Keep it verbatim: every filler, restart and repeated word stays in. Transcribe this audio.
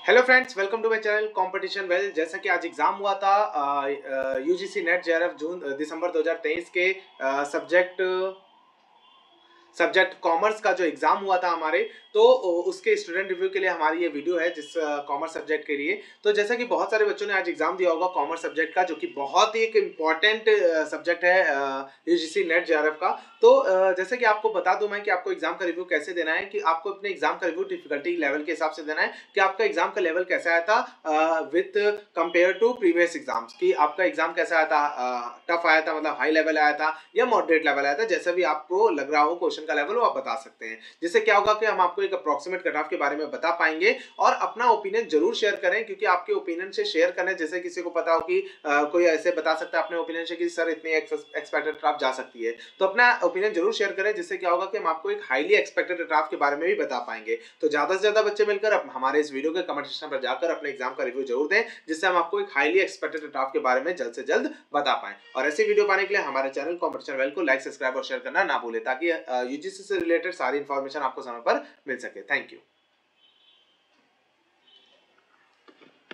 Hello friends, welcome to my channel competition well. जैसा कि आज एग्जाम हुआ था यूजीसी नेट जेआरएफ जून दिसंबर दो हज़ार तेईस के सब्जेक्ट सब्जेक्ट कॉमर्स का जो एग्जाम हुआ था हमारे, तो उसके स्टूडेंट रिव्यू के लिए हमारी ये वीडियो है जिस कॉमर्स सब्जेक्ट के लिए। तो जैसा कि बहुत सारे बच्चों ने आज एग्जाम दिया होगा कॉमर्स सब्जेक्ट का, जो कि बहुत ही एक इम्पॉर्टेंट सब्जेक्ट है यूजीसी नेट जेआरएफ का। तो जैसे कि आपको बता दूं मैं कि आपको एग्जाम का रिव्यू कैसे देना है, कि आपको अपने एग्जाम का रिव्यू डिफिकल्टी लेवल के हिसाब से देना है कि आपका एग्जाम का लेवल कैसा आया था with compare to previous exams, कि आपका एग्जाम कैसा आया था, टफ आया था मतलब हाई लेवल आया था या मॉडरेट लेवल आया था। जैसा भी आपको लग रहा हो क्वेश्चन का लेवल वो आप बता सकते हैं। जिससे क्या होगा कि हम आपको एक अप्रोक्सीमेट कट ऑफ के बारे में बता पाएंगे। और अपना ओपिनियन जरूर शेयर करें, क्योंकि आपके ओपिनियन से शेयर करने, जैसे किसी को पता हो कि आ, कोई ऐसे बता सकता है अपने ओपिनियन से कि सर इतनी एक्सपेक्टेड ड्राफ्ट जा सकती है, तो अपना ओपिनियन जरूर शेयर करें। जिससे क्या होगा कि हम आपको एक हाईली एक्सपेक्टेड ड्राफ्ट के बारे में भी बता पाएंगे। तो ज्यादा से ज्यादा बच्चे मिलकर हमारे इस वीडियो के कमेंट सेक्शन पर जाकर अपने एग्जाम का रिव्यू जरूर दें, जिससे हम आपको एक हाईली एक्सपेक्टेड ड्राफ्ट के बारे में जल्द से जल्द बता पाएं। और ऐसी वीडियो पाने के लिए हमारे चैनल कॉम्पिटिशन वेल को लाइक, सब्सक्राइब और शेयर करना ना भूलें, ताकि यूजीसी से रिलेटेड सारी इंफॉर्मेशन आपको समय पर मिल सके। Thank you.